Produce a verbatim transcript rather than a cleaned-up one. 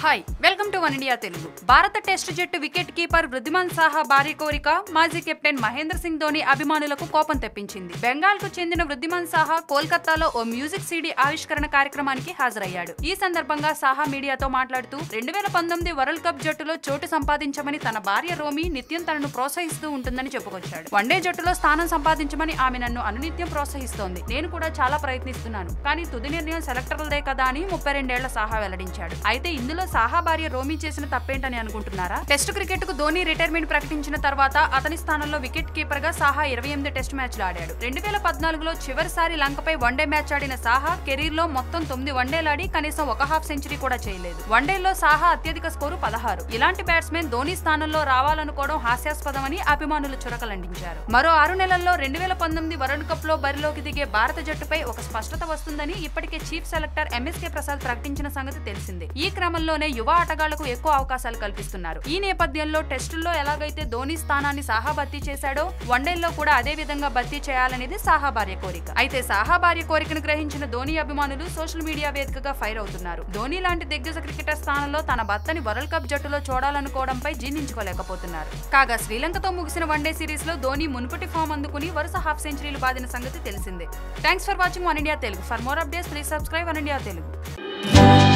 Hi welcome to one India Telugu. భారత test జట్టు wicket keeper Wriddhiman Saha భారీ కోరిక మాజీ కెప్టెన్ మహేంద్ర సింగ్ ధోని అభిమానులకు కోపం తెప్పించింది. బెంగాల్ కు చెందిన వృద్ధిమాన్ సాహా కోల్కతాలో ఓ మ్యూజిక్ సీడీ ఆవిష్కరణ కార్యక్రమానికి హాజరయ్యాడు. ఈ సందర్భంగా సాహా మీడియాతో మాట్లాడుతూ రెండు వేల పంతొమ్మిది వరల్డ్ కప్ జట్టులో చోటు సంపాదించమని తన భార్య రోమి నిత్యం తనను ప్రోత్సహిస్తూ ఉంటుందని చెప్పుకొచ్చాడు. వన్డే జట్టులో స్థానం సంపాదించమని ఆమె నన్ను అనునిత్యం ప్రోత్సహిస్తోంది. నేను కూడా చాలా ప్రయత్నిస్తున్నాను, కానీ తుది నిర్ణయం సెలెక్టర్లదే కదా అని ముప్పై రెండేళ్ల సాహా వెల్లడించాడు. అయితే ఇందులో సాహా భార్య రోమి చేసిన తప్పేంటని అనుకుంటున్నారా? టెస్ట్ క్రికెట్ కు ధోని రిటైర్మెంట్ ప్రకటించిన తర్వాత అతని స్థానంలో వికెట్ కీపర్ గా సాహా ఇరవై ఎనిమిది టెస్ట్ మ్యాచ్లు ఆడాడు. రెండు వేల పద్నాలుగులో చివరిసారి లంకపై వన్డే మ్యాచ్ ఆడిన సాహా కెరీర్ లో మొత్తం తొమ్మిది వన్డేలాడి కనీసం ఒక హాఫ్ సెంచరీ కూడా చేయలేదు. వన్డేల్లో సాహా అత్యధిక స్కోరు పదహారు. ఇలాంటి బ్యాట్స్మెన్ ధోని స్థానంలో రావాలనుకోవడం హాస్యాస్పదమని అభిమానులు చురకలండించారు. మరో ఆరు నెలల్లో రెండు వేల పంతొమ్మిది వరల్డ్ కప్ లో బరిలోకి దిగే భారత జట్టుపై ఒక స్పష్టత వస్తుందని ఇప్పటికే చీఫ్ సెలెక్టర్ ఎంఎస్కే ప్రసాద్ ప్రకటించిన సంగతి తెలిసిందే. ఈ క్రమంలోనే యువ ఆటగాళ్లకు ఎక్కువ అవకాశాలు కల్పిస్తున్నారు. ఈ నేపథ్యంలో టెస్టుల్లో ఎలాగైతే ధోని స్థానాన్ని సాహా భర్తీ చేశాడో వన్డేల్లో కూడా అదే విధంగా భర్తీ చేయాలనేది సాహా భార్య కోరిక. అయితే సాహా భార్య కోరికను గ్రహించిన ధోని అభిమానులు సోషల్ మీడియా వేదికగా ఫైర్ అవుతున్నారు. ధోని లాంటి దిగ్గజ క్రికెటర్ స్థానంలో తన భర్తని వరల్డ్ కప్ జట్టులో చూడాలనుకోవడంపై జీర్ణించుకోలేకపోతున్నారు. కాగా శ్రీలంకతో ముగిసిన వన్డే సిరీస్ లో ధోని మునుపటి ఫామ్ అందుకుని వరుస హాఫ్ సెంచరీలు బాదిన సంగతి తెలిసిందే. Thanks for watching one India Telugu. For more updates please subscribe one India Telugu.